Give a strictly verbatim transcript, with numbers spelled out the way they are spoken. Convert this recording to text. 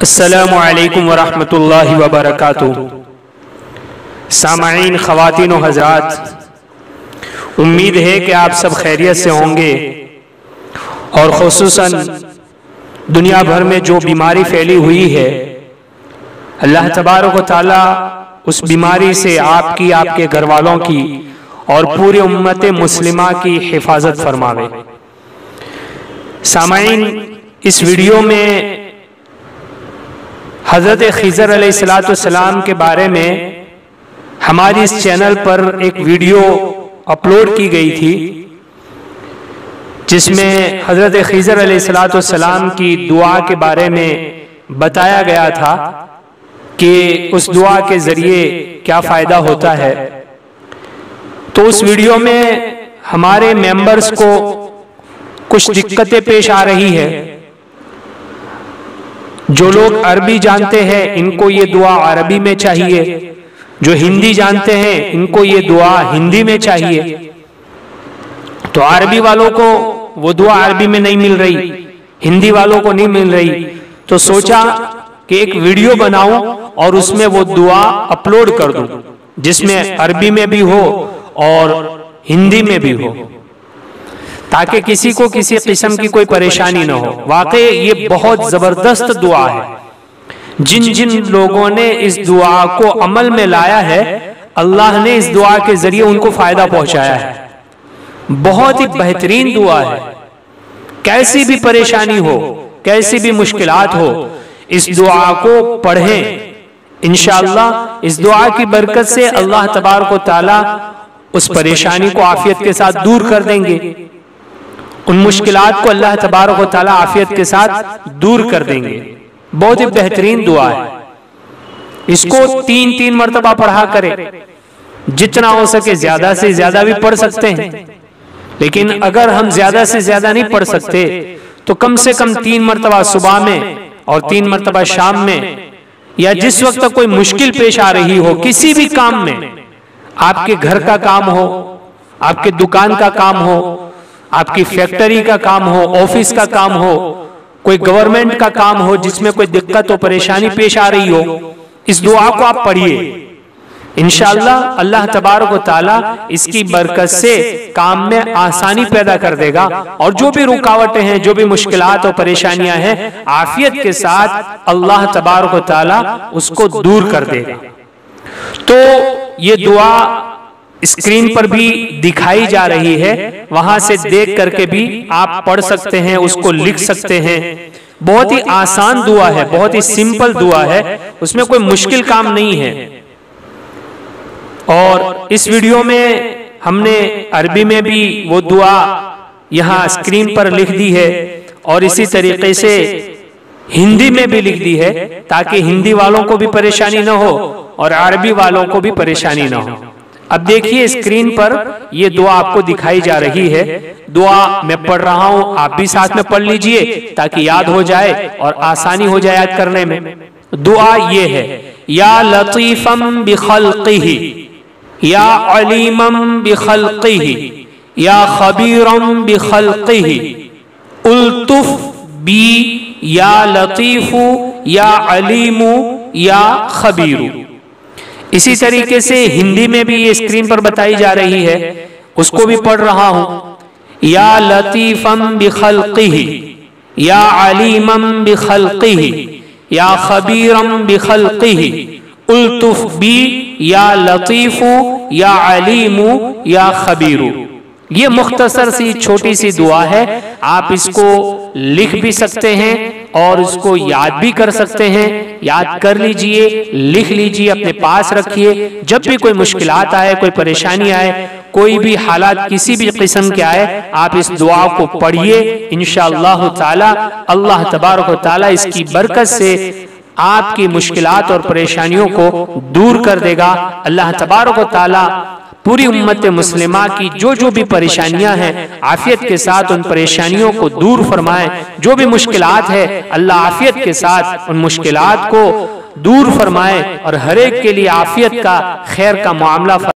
अस्सलामु अलैकुम वरहमतुल्लाहि वबरकातुहू। सामाईन, ख़वातीन व हज़रात, उम्मीद है कि आप सब खैरियत से होंगे और ख़ुसूसन दुनिया भर में जो बीमारी फैली हुई है, अल्लाह तबारक व तआला उस बीमारी से आपकी, आपके घर वालों की और पूरी उम्मत मुस्लिमा की हिफाजत फरमावे। सामाईन, इस वीडियो में हज़रत खिज़र अलैहिस्सलाम के बारे में हमारी इस चैनल पर एक वीडियो अपलोड की गई थी, जिसमें हज़रत खिज़र अलैहिस्सलाम की दुआ के बारे में बताया गया था कि उस दुआ के ज़रिए क्या फ़ायदा होता है। तो उस वीडियो में हमारे मेंबर्स को कुछ दिक्कतें पेश आ रही है। जो लोग अरबी जानते हैं इनको ये दुआ अरबी में चाहिए, जो हिंदी जानते हैं इनको ये दुआ हिंदी में चाहिए। तो अरबी वालों को वो दुआ अरबी में नहीं मिल रही, हिंदी वालों को नहीं मिल रही, तो सोचा कि एक वीडियो बनाऊं और उसमें वो दुआ अपलोड कर दूं, जिसमें अरबी में भी हो और हिंदी में भी हो, ताकि किसी को किसी किस्म की कोई परेशानी ना हो। वाकई ये बहुत जबरदस्त दुआ है। जिन जिन लोगों ने इस दुआ को अमल में लाया है, अल्लाह ने इस दुआ के जरिए उनको फायदा पहुंचाया है। बहुत ही बेहतरीन दुआ है। कैसी भी परेशानी हो, कैसी भी मुश्किलात हो, इस दुआ को पढ़ें। इंशाअल्लाह इस दुआ की बरकत से अल्लाह तबारक व तआला उस परेशानी को आफियत के साथ दूर कर देंगे। उन मुश्किलात को अल्लाह तबारक व तआला आफियत के साथ दूर कर देंगे। बहुत ही बेहतरीन दुआ है। इसको तीन तीन मरतबा पढ़ा करें, जितना हो सके ज्यादा से ज्यादा भी पढ़ सकते हैं, लेकिन अगर हम ज्यादा से ज्यादा नहीं पढ़ सकते तो कम से कम तीन मरतबा सुबह में और तीन मरतबा शाम में, या जिस वक्त कोई मुश्किल पेश आ रही हो, किसी भी काम में, आपके घर का काम हो, आपके दुकान का काम हो, आपकी फैक्ट्री का काम हो, ऑफिस का काम हो, कोई गवर्नमेंट का काम हो जिसमें कोई दिक्कत हो, परेशानी पेश आ रही हो, इस दुआ को आप पढ़िए। इंशाअल्लाह अल्लाह तबारक व तआला इसकी बरकत से काम में आसानी पैदा कर देगा और जो भी रुकावटें हैं, जो भी मुश्किलात और परेशानियां हैं, आफियत के साथ अल्लाह तबारक व तआला उसको दूर कर देगा। तो ये दुआ स्क्रीन पर भी दिखाई जा रही है, वहां से देख करके भी आप पढ़ सकते हैं, उसको लिख सकते हैं। बहुत ही आसान दुआ है, बहुत ही सिंपल दुआ है, उसमें कोई मुश्किल काम नहीं है। और इस वीडियो में हमने अरबी में भी वो दुआ यहां स्क्रीन पर लिख दी है और इसी तरीके से हिंदी में भी लिख दी है, ताकि हिंदी वालों को भी परेशानी ना हो और अरबी वालों को भी परेशानी ना हो। अब देखिए स्क्रीन पर ये दुआ आपको दिखाई जा रही है। दुआ मैं पढ़ रहा हूं, आप भी साथ में पढ़ लीजिए ताकि याद हो जाए और आसानी हो जाए याद करने में। दुआ ये है, या लतीफम बिखल्किही, या अलीमम बिखल्किही, या खबीरम बिखल्किही, उल्तुफ बी या लतीफू या अलीमू या खबीरू। इसी तरीके से हिंदी में भी ये स्क्रीन पर बताई जा रही है, उसको भी पढ़ रहा हूं। या लतीफम बिखल्किही, या अलीमम बिखल्किही, या खबीरम बिखल्किही, उल्तुफ बी या लतीफू या अलीमू या खबीरू। ये मुख्तसर सी छोटी सी दुआ है। आप इसको लिख भी सकते हैं और इसको याद भी कर सकते हैं। याद कर लीजिए, लिख लीजिए, अपने पास रखिए। जब भी कोई मुश्किलात आए, कोई परेशानी आए, कोई भी हालात किसी भी किस्म के आए, आप इस दुआ को पढ़िए। इंशाअल्लाह ताला अल्लाह तबारक व तआला इसकी बरकत से आपकी मुश्किलात और परेशानियों को दूर कर देगा। अल्लाह तबारक व तआला पूरी उम्मत मुस्लिमा की जो जो भी परेशानियां हैं, आफियत के साथ उन परेशानियों को दूर फरमाए। जो भी मुश्किलात है, अल्लाह आफियत के साथ उन मुश्किलात को दूर फरमाए और हर एक के लिए आफियत का, खैर का मामला